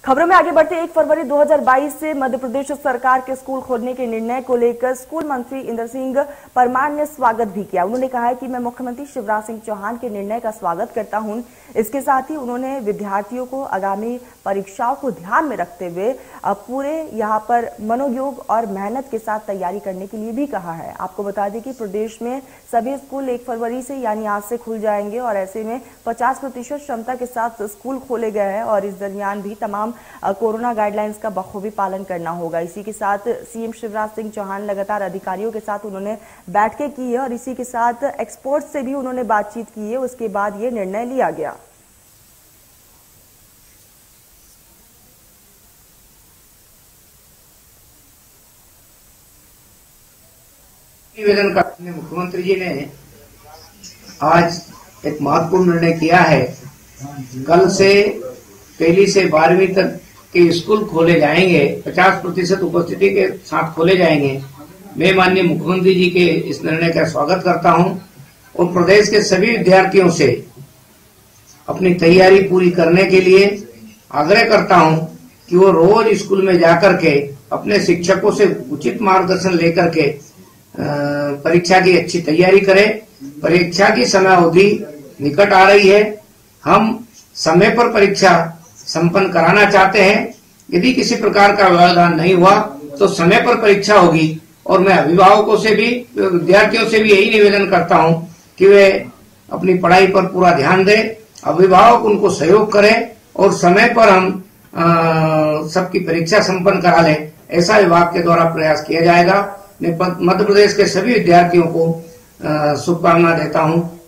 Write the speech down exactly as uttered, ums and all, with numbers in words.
खबरों में आगे बढ़ते एक फरवरी दो हज़ार बाईस से मध्य प्रदेश सरकार के स्कूल खोलने के निर्णय को लेकर स्कूल मंत्री इंदर सिंह परमार ने स्वागत भी किया। उन्होंने कहा है कि मैं मुख्यमंत्री शिवराज सिंह चौहान के निर्णय का स्वागत करता हूं। इसके साथ ही उन्होंने विद्यार्थियों को आगामी परीक्षाओं को ध्यान में रखते हुए पूरे यहां पर मनोयोग और मेहनत के साथ तैयारी करने के लिए भी कहा है। आपको बता दें कि प्रदेश में सभी स्कूल एक फरवरी से यानी आज से खुल जाएंगे और ऐसे में पचास प्रतिशत क्षमता के साथ स्कूल खोले गए हैं और इस दरमियान भी तमाम कोरोना गाइडलाइंस का बखूबी पालन करना होगा। इसी के साथ सीएम शिवराज सिंह चौहान लगातार अधिकारियों के साथ उन्होंने बैठकें की है और इसी के साथ एक्सपर्ट्स से भी उन्होंने बातचीत की है। उसके बाद ये निर्णय लिया गया। निवेदन करते मुख्यमंत्री जी ने आज एक महत्वपूर्ण निर्णय किया है। कल से पहली से बारहवीं तक के स्कूल खोले जाएंगे, पचास प्रतिशत उपस्थिति के साथ खोले जाएंगे। मैं माननीय मुख्यमंत्री जी के इस निर्णय का स्वागत करता हूं और प्रदेश के सभी विद्यार्थियों से अपनी तैयारी पूरी करने के लिए आग्रह करता हूं कि वो रोज स्कूल में जाकर के अपने शिक्षकों से उचित मार्गदर्शन लेकर के परीक्षा की अच्छी तैयारी करें। परीक्षा की समय अवधि निकट आ रही है। हम समय पर परीक्षा संपन्न कराना चाहते हैं। यदि किसी प्रकार का व्यवधान नहीं हुआ तो समय पर परीक्षा होगी और मैं अभिभावकों से भी, विद्यार्थियों से भी यही निवेदन करता हूं कि वे अपनी पढ़ाई पर पूरा ध्यान दें, अभिभावक उनको सहयोग करें और समय पर हम सबकी परीक्षा संपन्न करा लें। ऐसा विभाग के द्वारा प्रयास किया जाएगा। मैं मध्य प्रदेश के सभी विद्यार्थियों को शुभकामना देता हूं।